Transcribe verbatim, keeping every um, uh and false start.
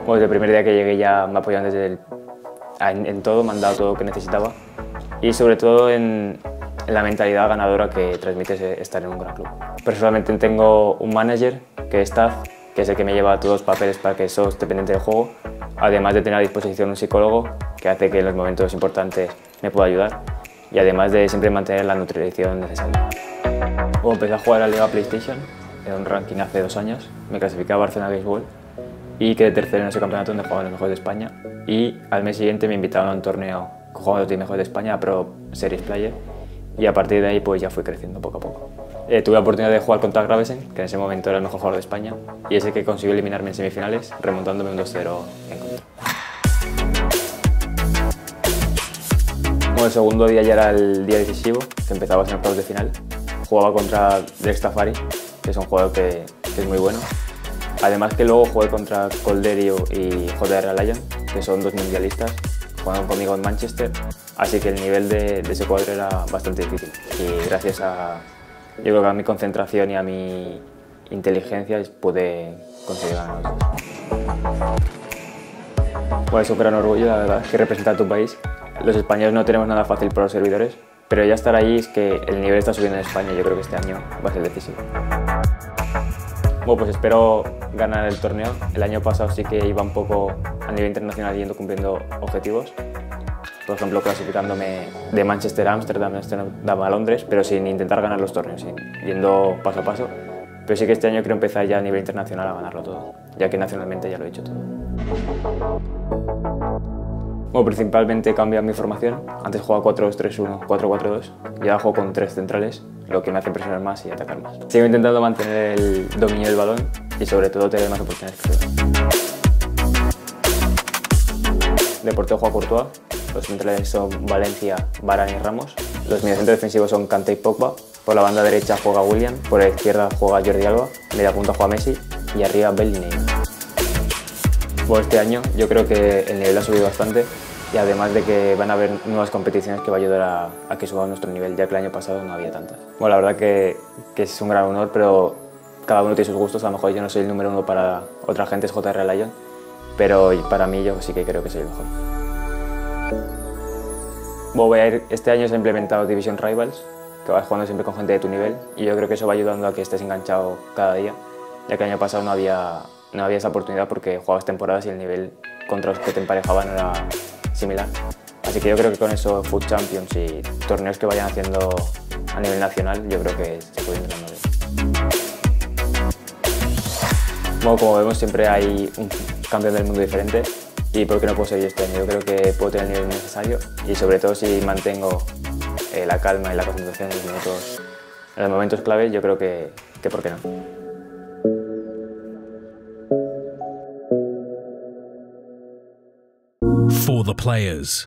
Bueno, desde el primer día que llegué ya me apoyaron desde el, en, en todo, me han dado todo lo que necesitaba y sobre todo en, en la mentalidad ganadora que transmite estar en un gran club. Personalmente tengo un manager que es staff, que es el que me lleva todos los papeles para que sos dependiente del juego, además de tener a disposición un psicólogo que hace que en los momentos importantes me pueda ayudar y además de siempre mantener la nutrición necesaria. Bueno, empecé a jugar a la Liga PlayStation, era un ranking hace dos años, me clasificé a Barcelona Baseball y quedé tercero en ese campeonato donde jugaban los mejores de España y al mes siguiente me invitaron a un torneo que jugaban los diez mejores de España, a Pro Series Player, y a partir de ahí pues ya fui creciendo poco a poco. Eh, tuve la oportunidad de jugar contra Gravesen, que en ese momento era el mejor jugador de España, y es el que consiguió eliminarme en semifinales, remontándome un dos cero en contra. Bueno, el segundo día ya era el día decisivo, que empezaba a ser octavos de final. Jugaba contra Drex Tafari, que es un jugador que, que es muy bueno. Además que luego jugué contra Colderio y J R Lyon, que son dos mundialistas, jugaron conmigo en Manchester, así que el nivel de, de ese cuadro era bastante difícil. Y gracias a, yo creo que a mi concentración y a mi inteligencia pude conseguir ganar. Bueno, es un gran orgullo, la verdad, que representar a tu país. Los españoles no tenemos nada fácil para los servidores, pero ya estar allí es que el nivel está subiendo en España y yo creo que este año va a ser decisivo. Bueno, pues espero ganar el torneo. El año pasado sí que iba un poco a nivel internacional yendo cumpliendo objetivos. Por ejemplo, clasificándome de Manchester a Ámsterdam, Ámsterdam a Londres, pero sin intentar ganar los torneos, sin, yendo paso a paso. Pero sí que este año quiero empezar ya a nivel internacional a ganarlo todo, ya que nacionalmente ya lo he hecho todo. Bueno, principalmente he cambiado mi formación. Antes jugaba cuatro dos tres uno, cuatro cuatro dos y ahora juego con tres centrales, lo que me hace presionar más y atacar más. Sigo intentando mantener el dominio del balón y sobre todo tener más oportunidades que jugar. De portero juega Courtois, los centrales son Valencia, Varane y Ramos. Los mediocentros defensivos son Kanté y Pogba. Por la banda derecha juega Willian, por la izquierda juega Jordi Alba, media punta juega Messi y arriba Bale y Neymar. Bueno, este año yo creo que el nivel ha subido bastante y además de que van a haber nuevas competiciones que va a ayudar a, a que suba nuestro nivel, ya que el año pasado no había tantas. Bueno, la verdad que, que es un gran honor, pero cada uno tiene sus gustos. A lo mejor yo no soy el número uno para otra gente, es J R Lyon, pero para mí yo sí que creo que soy el mejor. Bueno, voy a ir, este año se ha implementado Division Rivals, que vas jugando siempre con gente de tu nivel y yo creo que eso va ayudando a que estés enganchado cada día, ya que el año pasado no había, no había esa oportunidad porque jugabas temporadas y el nivel contra los que te emparejaban era similar. Así que yo creo que con eso Food Champions y torneos que vayan haciendo a nivel nacional, yo creo que se pueden ir dando bien. Bueno, como vemos siempre hay un campeón del mundo diferente y ¿por qué no puedo ser yo este año? Yo creo que puedo tener el nivel necesario y sobre todo si mantengo eh, la calma y la concentración en los momentos, en los momentos clave, yo creo que, que ¿por qué no? For the players.